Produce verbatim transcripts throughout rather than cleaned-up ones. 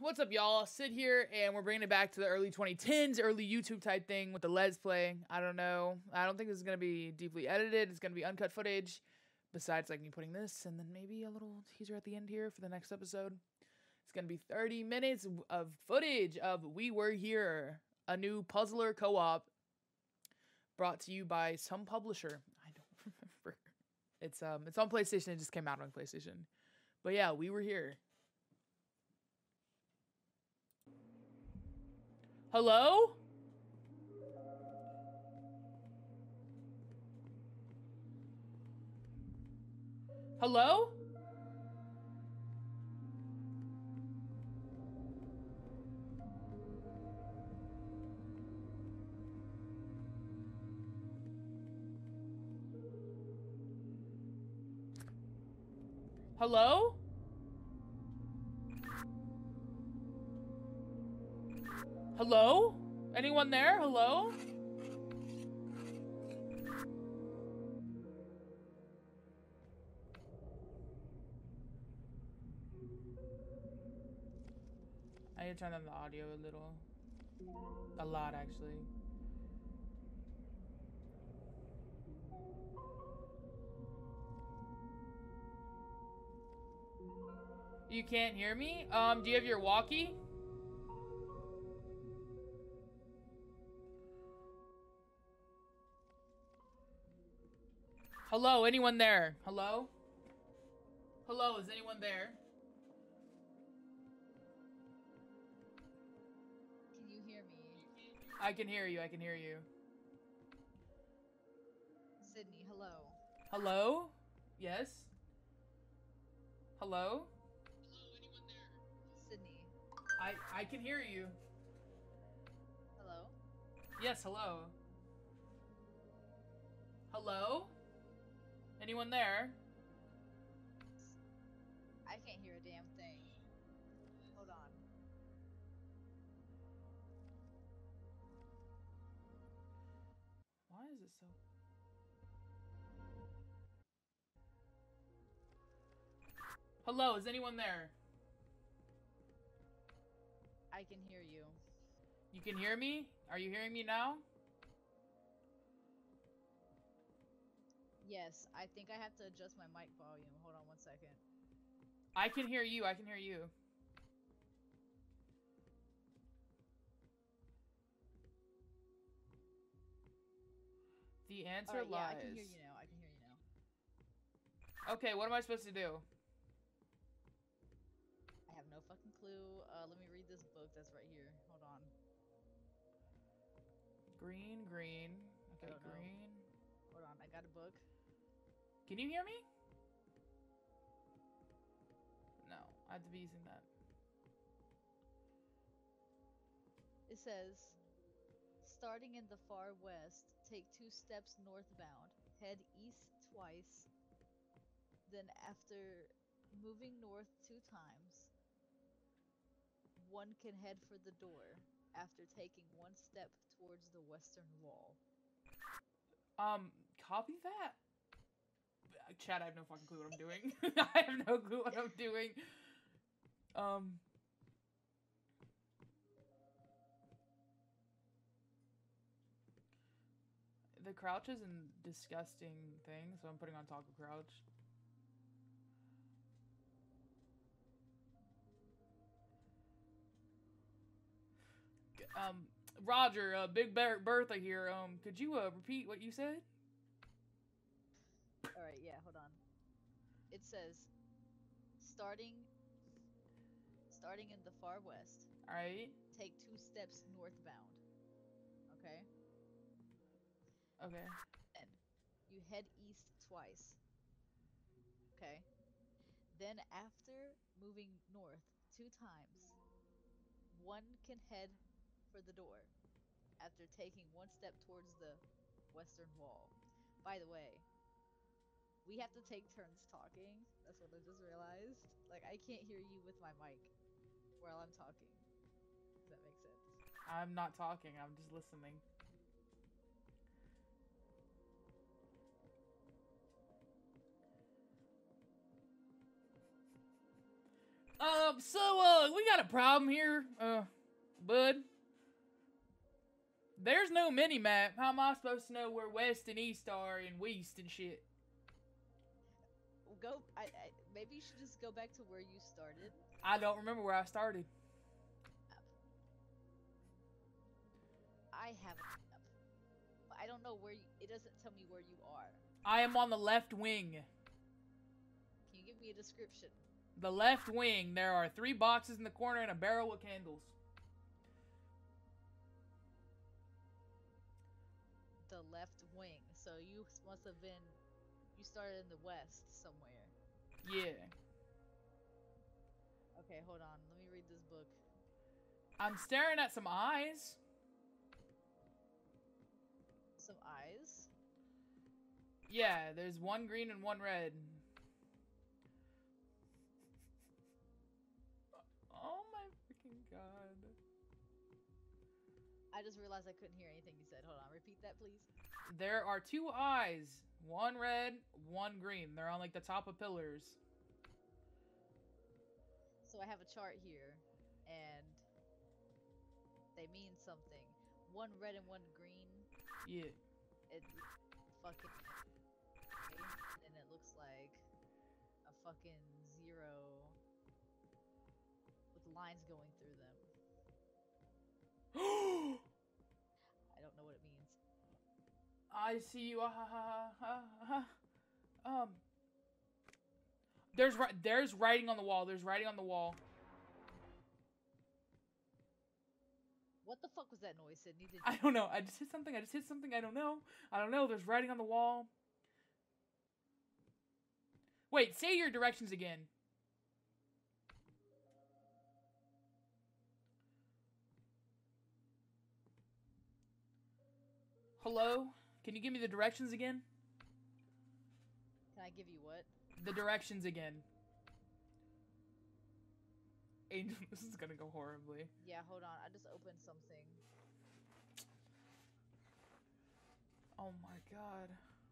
What's up, y'all? Sid here, and we're bringing it back to the early twenty tens, early YouTube type thing with the Let's Play. I don't know. I don't think this is going to be deeply edited. It's going to be uncut footage, besides like me putting this, and then maybe a little teaser at the end here for the next episode. It's going to be thirty minutes of footage of We Were Here, a new puzzler co-op brought to you by some publisher. I don't remember. It's um, it's on PlayStation. It just came out on PlayStation. But yeah, We Were Here. Hello? Hello? Hello? Hello? Anyone there? Hello? I need to turn on the audio a little. A lot, actually. You can't hear me? Um, do you have your walkie? Hello, anyone there? Hello? Hello, is anyone there? Can you hear me? I can hear you, I can hear you. Sydney, hello. Hello? Yes? Hello? Hello, anyone there? Sydney. I I can hear you. Hello? Yes, hello. Hello? Anyone there? I can't hear a damn thing. Hold on. Why is it so... Hello, is anyone there? I can hear you. You can hear me? Are you hearing me now? Yes, I think I have to adjust my mic volume. Hold on one second. I can hear you, I can hear you. The answer Alright, yeah, lies. I can hear you now. I can hear you now. Okay, what am I supposed to do? I have no fucking clue. Uh, let me read this book that's right here. Hold on. Green, green. Okay, don't know. green. Hold on, I got a book. Can you hear me? No, I have to be using that. It says, starting in the far west, take two steps northbound, head east twice, then after moving north two times, one can head for the door after taking one step towards the western wall. Um, copy that? Chad, I have no fucking clue what I'm doing. I have no clue what I'm doing. Um... The crouch is a disgusting thing, so I'm putting on Taco Crouch. Um, Roger, uh, Big Ber Bertha here. Um, could you uh, repeat what you said? Alright, yeah, hold on. It says, starting starting in the far west, Alright. take two steps northbound. Okay? Okay. Then you head east twice. Okay? Then after moving north two times, one can head for the door after taking one step towards the western wall. By the way, we have to take turns talking. That's what I just realized. Like, I can't hear you with my mic while I'm talking. Does that make sense? I'm not talking, I'm just listening. Um, so, uh, we got a problem here, uh, bud. There's no mini-map. How am I supposed to know where west and east are and west and shit? Go. I, I. Maybe you should just go back to where you started. I don't remember where I started. I have a map. But I don't know where you... It doesn't tell me where you are. I am on the left wing. Can you give me a description? The left wing. There are three boxes in the corner and a barrel with candles. The left wing. So you must have been... You started in the west somewhere. Yeah. Okay, hold on. Let me read this book. I'm staring at some eyes. Some eyes? Yeah, there's one green and one red. Oh my freaking god. I just realized I couldn't hear anything you said. Hold on, repeat that, please. There are two eyes. One red, one green. They're on like the top of pillars. So I have a chart here, and they mean something. One red and one green. Yeah. It fucking... And it looks like a fucking zero with lines going through them. I don't know what it means. I see you. Ah, ha, ha, ha, ha. Um. There's there's writing on the wall. There's writing on the wall. What the fuck was that noise, Sydney? Did I don't know. I just hit something. I just hit something. I don't know. I don't know. There's writing on the wall. Wait, say your directions again. Hello? Can you give me the directions again? Can I give you what? The directions again. Angel, this is gonna go horribly. Yeah, hold on. I just opened something. Oh my god.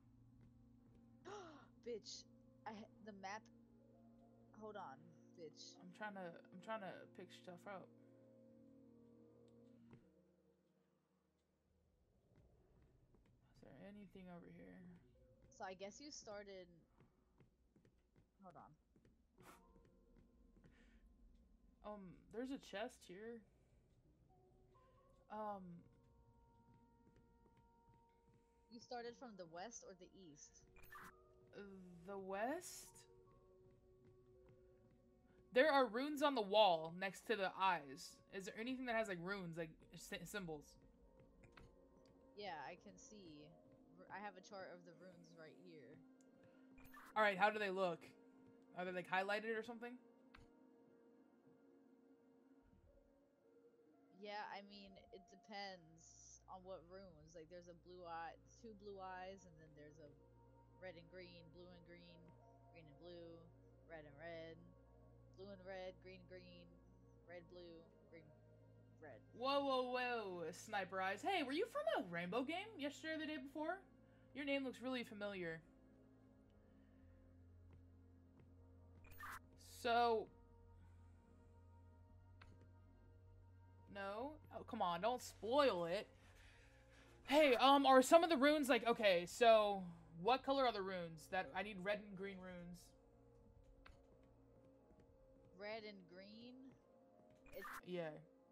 Bitch. I the map. Hold on, bitch. I'm trying to I'm trying to pick stuff up. Is there anything over here? So I guess you started. Hold on. Um, there's a chest here. Um. You started from the west or the east? The west? There are runes on the wall next to the eyes. Is there anything that has like runes, like symbols? Yeah, I can see. I have a chart of the runes right here. Alright, how do they look? Are they like highlighted or something? Yeah, I mean, it depends on what runes. Like, there's a blue eye, two blue eyes, and then there's a red and green, blue and green, green and blue, red and red, blue and red, green and green, red, blue, green, red. Whoa, whoa, whoa, Sniper Eyes. Hey, were you from a Rainbow game yesterday or the day before? Your name looks really familiar. So... No? Oh, come on, don't spoil it. Hey, um, are some of the runes like, okay, so what color are the runes? That I need red and green runes. Red and green? It's Yeah.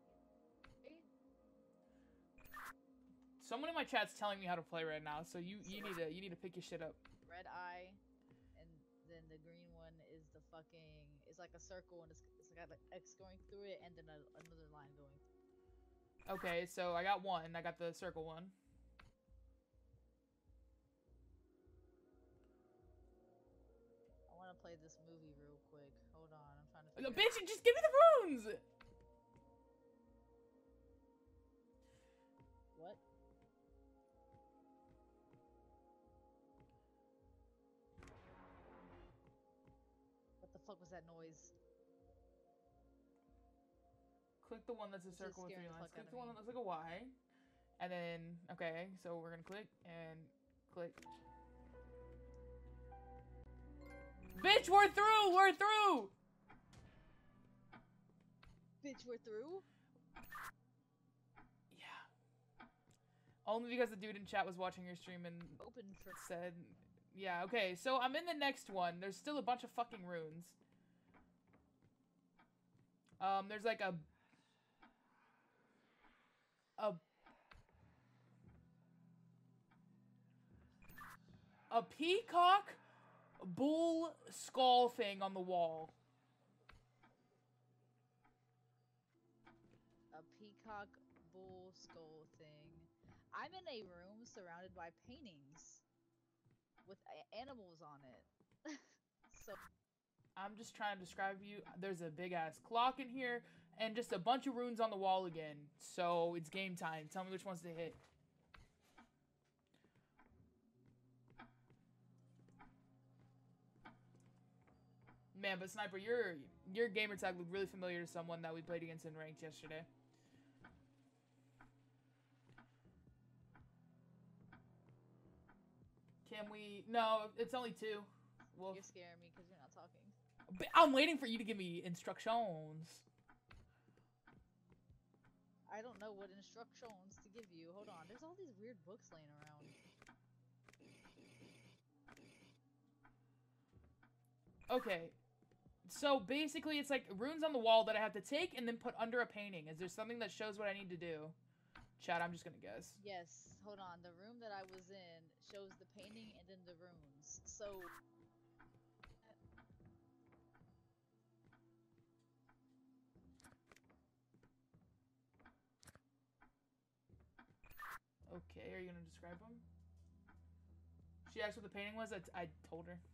Someone in my chat's telling me how to play right now, so you you need to you need to pick your shit up. Red eye, and then the green one is the fucking. It's like a circle, and it's, it's got like X going through it, and then a, another line going. Okay, so I got one. I got the circle one. I want to play this movie real quick. Hold on, I'm trying to. No, Figure bitch, out. just give me the runes. What? What the fuck was that noise? Click the one that's a This is circle with scaring three the lines. fuck Click outta the one me. that looks like a Y. And then, okay, so we're gonna click and click. Bitch, we're through! We're through! Bitch, we're through? Yeah. Only because the dude in chat was watching your stream and Open for said, yeah, okay, so I'm in the next one. There's still a bunch of fucking runes. Um, there's like a... A... A peacock bull skull thing on the wall. a peacock bull skull thing. I'm in a room surrounded by paintings with a- animals on it. So I'm just trying to describe to you. There's a big ass clock in here and just a bunch of runes on the wall again. So it's game time. Tell me which ones to hit. Man, but Sniper, your your gamer tag looked really familiar to someone that we played against in ranked yesterday. Can we? No, it's only two. Well, you're scaring me because you're not talking. but I'm waiting for you to give me instructions. I don't know what instructions to give you. Hold on. There's all these weird books laying around. Okay. So basically it's like runes on the wall that I have to take and then put under a painting. Is there something that shows what I need to do? Chat, I'm just gonna guess. Yes. Hold on. The room that I was in shows the painting and then the runes. So Okay, are you gonna describe them? She asked what the painting was. I, I told her.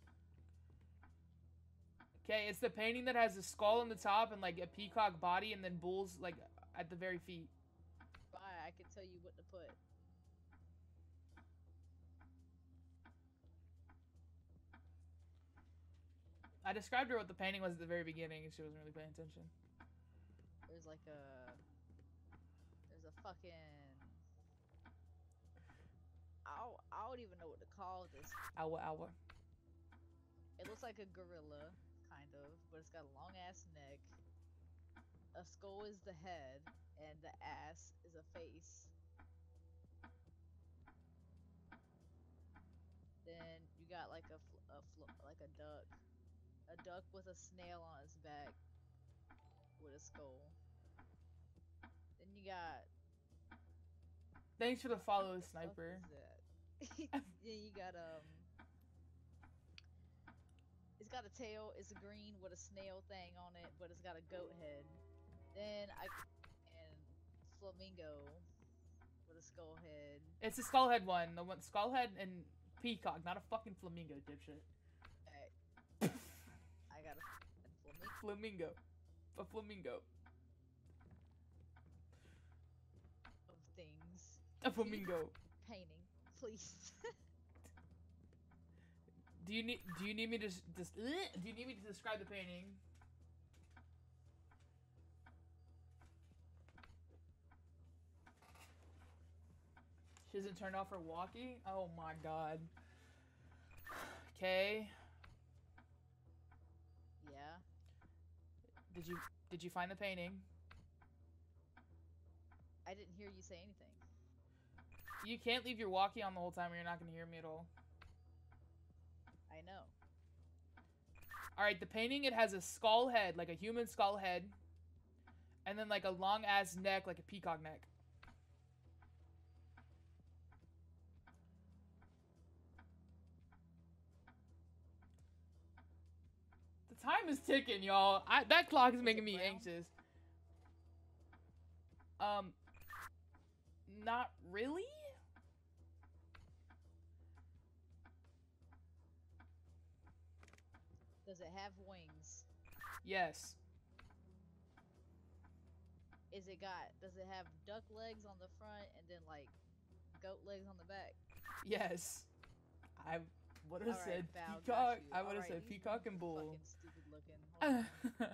Okay, it's the painting that has a skull on the top and like a peacock body and then bulls like at the very feet. bye. I can tell you what to put. I described her what the painting was at the very beginning and she wasn't really paying attention. There's like a there's a fucking I don't, I don't even know what to call this. Owa owa. It looks like a gorilla, kind of, but it's got a long ass neck. A skull is the head, and the ass is a face. Then you got like a, fl a fl like a duck, a duck with a snail on its back, with a skull. Then you got. Thanks for the follow, What the fuck Sniper. is that? Then you got um. It's got a tail. It's green with a snail thing on it, but it's got a goat head. Then I and flamingo with a skull head. It's the skull head one. The one skull head and peacock, not a fucking flamingo, dipshit. Okay. I got a flamingo. Flamingo. A flamingo. Of things. A flamingo. Painting, please. Do you need do you need me to just do you need me to describe the painting? She doesn't turn off her walkie? Oh my god. Okay. Yeah. Did you did you find the painting? I didn't hear you say anything. You can't leave your walkie on the whole time or you're not gonna hear me at all. I know. Alright, the painting, it has a skull head, like a human skull head. And then like a long ass neck, like a peacock neck. The time is ticking, y'all. I that clock is making me brown? anxious. Um, not really? Does it have wings? Yes. Is it got? Does it have duck legs on the front and then like goat legs on the back? Yes. I would have All said right, Val, got peacock. you. I would have All right, said these peacock ones and are bull. Fucking stupid looking. Hold on.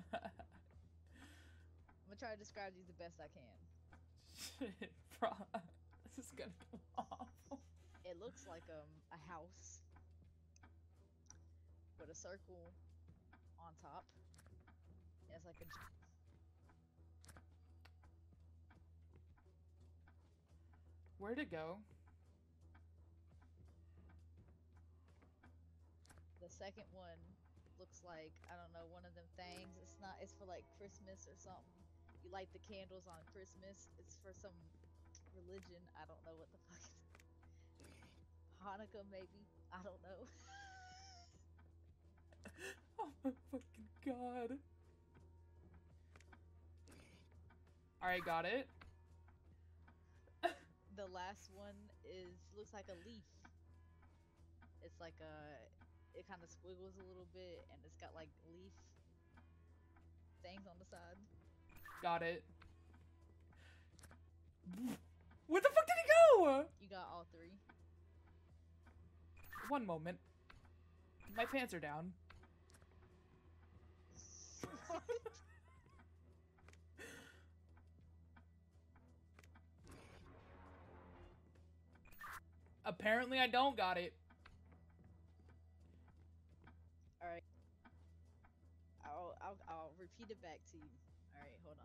I'm gonna try to describe these the best I can. Shit, bro. This is gonna go awful. It looks like um a house with a circle on top. And it's like a. Where'd it go? The second one looks like, I don't know, one of them things. It's not, it's for like Christmas or something. You light the candles on Christmas. It's for some religion. I don't know what the fuck is. Hanukkah, maybe? I don't know. Oh my fucking god. Alright, got it. The last one is, looks like a leaf. It's like a, it kind of squiggles a little bit, and it's got like leaf things on the side. Got it. Where the fuck did it go? You got all three. One moment. My pants are down. Apparently I don't got it. Alright. I'll, I'll, I'll repeat it back to you. Alright, hold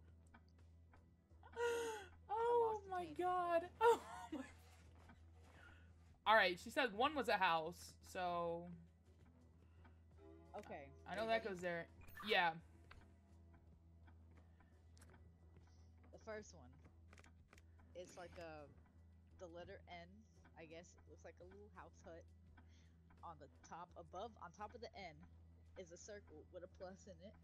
on. Oh my god. Oh my. Alright, she said one was a house, so... Okay. I know that goes there. Yeah. The first one. It's like a... the letter N, I guess. It looks like a little house hut. On the top, above, on top of the N, is a circle with a plus in it.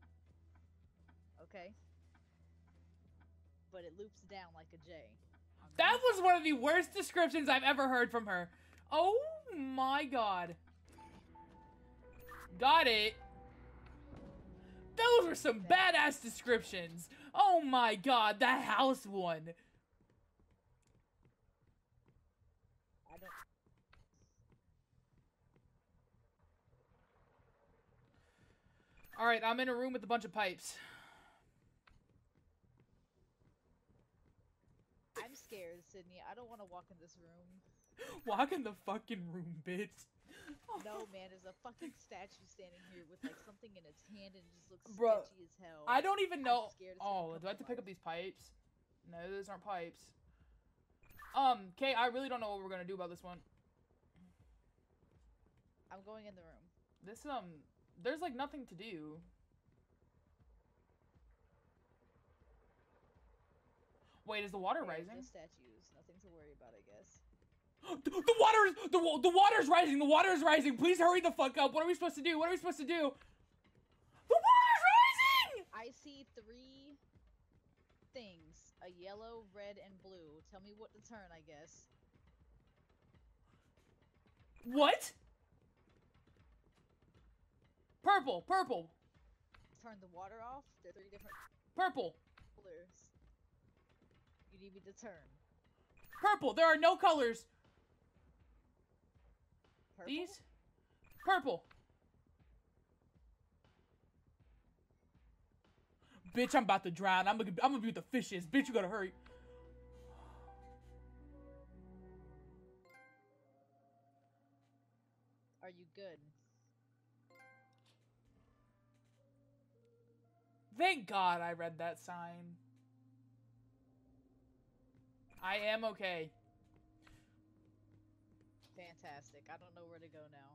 Okay? But it loops down like a J. That was one of the worst descriptions I've ever heard from her. Oh my god. Got it. Those were some badass descriptions. Oh my god, that house one. I don't... Alright, I'm in a room with a bunch of pipes. I'm scared, Sydney. I don't want to walk in this room. Walk in the fucking room, bitch. No, man, there's a fucking statue standing here with like something in its hand and it just looks Bro, sketchy as hell. I don't even know. I'm scared it's Oh, gonna do I have to come pick to up these pipes? No, those aren't pipes. Um, Kay, I really don't know what we're gonna do about this one. I'm going in the room. This, um, there's like nothing to do. Wait, is the water Okay, rising? just statues. Nothing to worry about, I guess. the, the water is the wa- the water's rising. The water is rising. Please hurry the fuck up. What are we supposed to do? What are we supposed to do? The water's rising. I see three things: a yellow, red, and blue. Tell me what to turn, I guess. What? Purple, purple, Turn the water off. There are three different purple, colors. You need me to turn. purple. There are no colors. Purple? These? Purple. Bitch, I'm about to drown. I'm gonna, I'm gonna be with the fishes. Bitch, you gotta hurry. Are you good? Thank God I read that sign. I am okay. Fantastic. I don't know where to go now.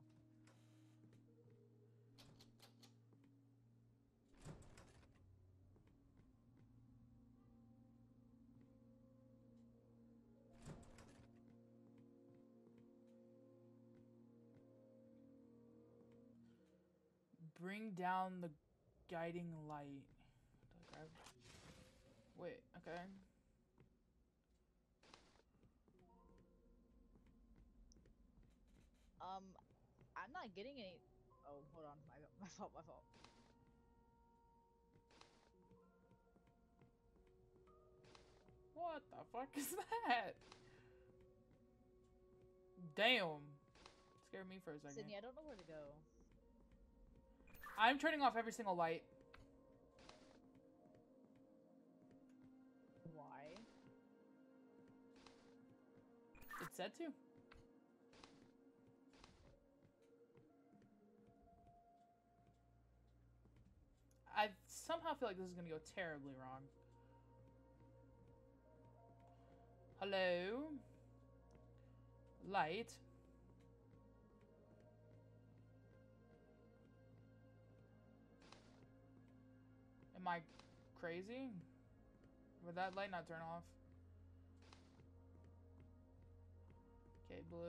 Bring down the guiding light. Wait, okay. Um, I'm not getting any. Oh, hold on. My my fault. My fault. What the fuck is that? Damn. Scared me for a second. Sydney, I don't know where to go. I'm turning off every single light. Why? It said to. I somehow feel like this is gonna go terribly wrong. Hello? Light? Am I crazy? Would that light not turn off? Okay, blue.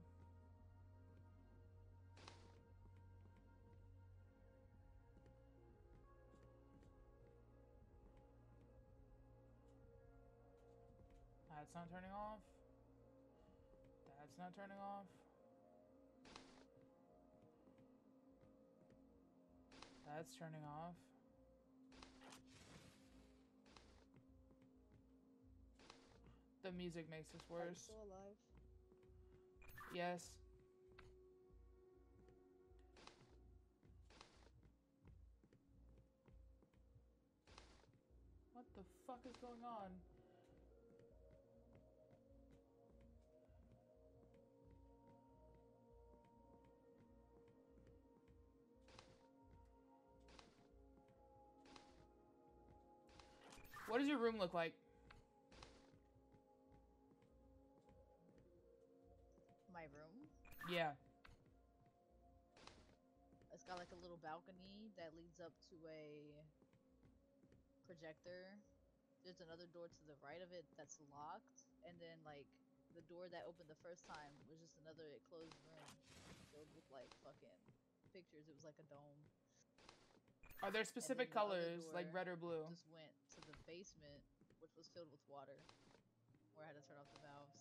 That's not turning off. That's not turning off. That's turning off. The music makes this Are you worse. still alive? Yes. What the fuck is going on? What does your room look like? My room? Yeah. It's got like a little balcony that leads up to a projector. There's another door to the right of it that's locked, and then like the door that opened the first time was just another closed room filled with like fucking pictures. It was like a dome. Are there specific the other colors, like door red or blue? Just went to the basement, which was filled with water, where I had to turn off the valves.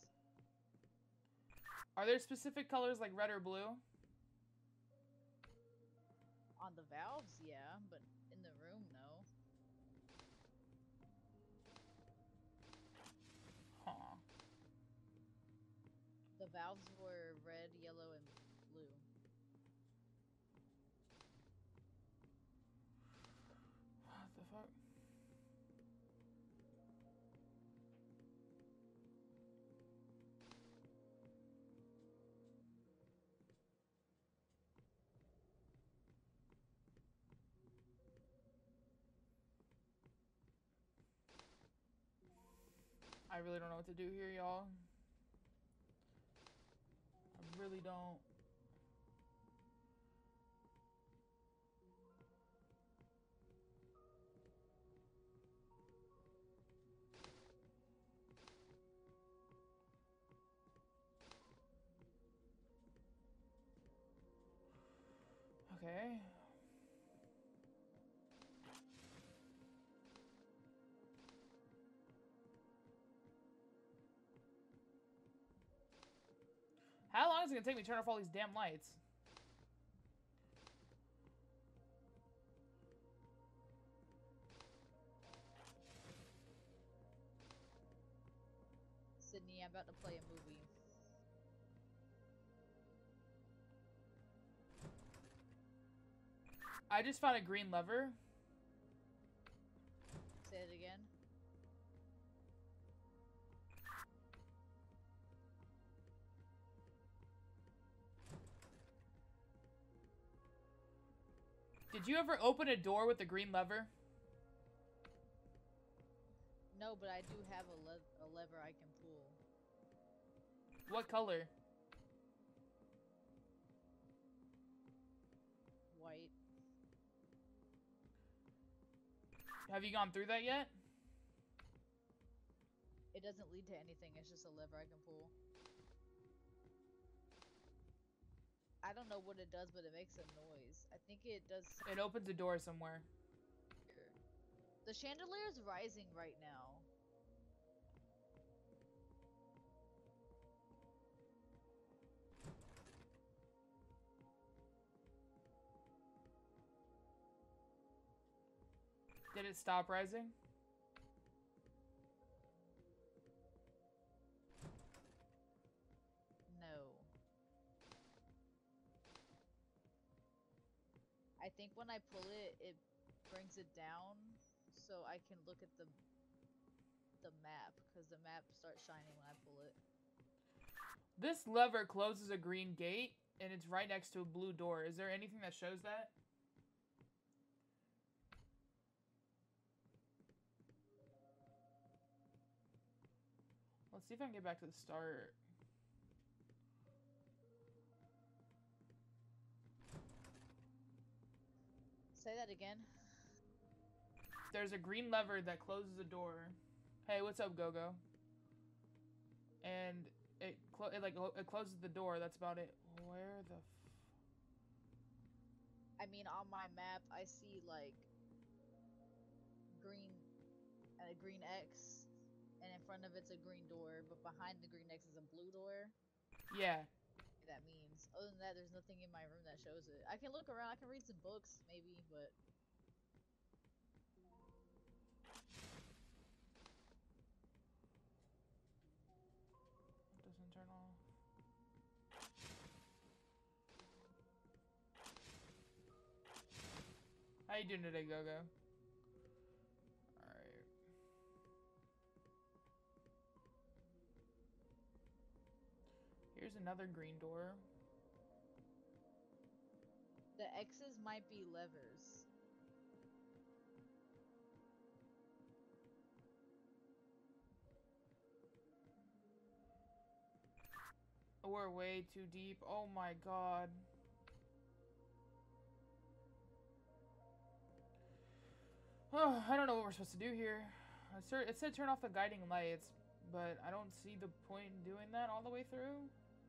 Are there specific colors like red or blue? On the valves, yeah, but in the room, no. Huh. The valves were red, yellow, and blue. What the fuck? I really don't know what to do here, y'all. I really don't. Okay. How long is it gonna take me to turn off all these damn lights? Sydney, I'm about to play a movie. I just found a green lever. Say it again. Did you ever open a door with the green lever? No, but I do have a, le a lever I can pull. What color? White. Have you gone through that yet? It doesn't lead to anything, it's just a lever I can pull. I don't know what it does, but it makes a noise. I think it does... It opens a door somewhere. The chandelier is rising right now. Did it stop rising? No. I think when I pull it, it brings it down so I can look at the the map, because the map starts shining when I pull it. This lever closes a green gate, and it's right next to a blue door. Is there anything that shows that? Let's see if I can get back to the start. Say that again. There's a green lever that closes the door. Hey, what's up, Gogo? And it, clo it like it closes the door. That's about it. Where the? F I mean, on my map, I see like green, a green X, and in front of it's a green door, but behind the green X is a blue door. Yeah. That means. Other than that, there's nothing in my room that shows it. I can look around. I can read some books, maybe, but. It doesn't turn off. How you doing today, Gogo? Alright. Here's another green door. The X's might be levers. We're way too deep. Oh my god. Oh, I don't know what we're supposed to do here. It said turn off the guiding lights, but I don't see the point in doing that all the way through.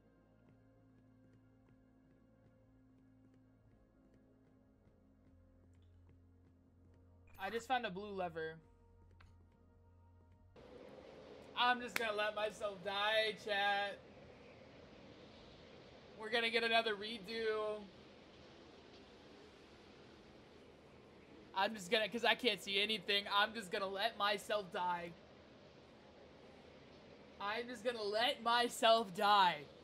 I just found a blue lever. I'm just gonna let myself die, chat. We're gonna get another redo. I'm just gonna, cause I can't see anything, I'm just gonna let myself die. I'm just gonna let myself die.